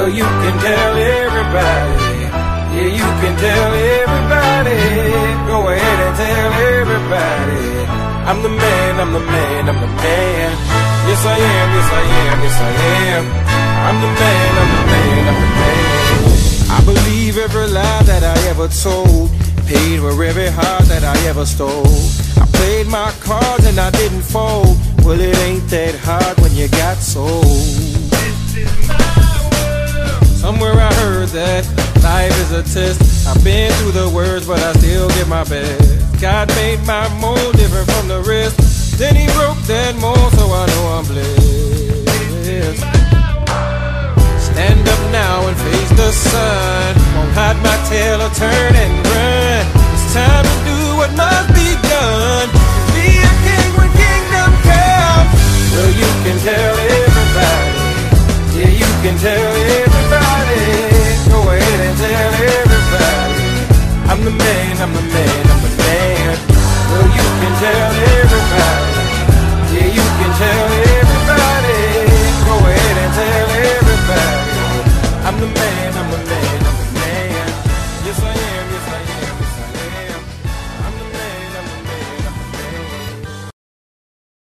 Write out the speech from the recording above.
Well, you can tell everybody. Yeah, you can tell everybody. Go ahead and tell everybody. I'm the man, I'm the man, I'm the man. Yes I am, yes I am, yes I am. I'm the man, I'm the man, I'm the man. I believe every lie that I ever told. Paid for every heart that I ever stole. I played my cards and I didn't fold. Well, it ain't that hard when you got sold. This is my world. Somewhere I heard that life is a test. I've been through the worst, but I still give my best. God made my mold different from the rest. Then he broke that mold, so I know I'm blessed. Stand up now and face the sun. Won't hide my tail or turn and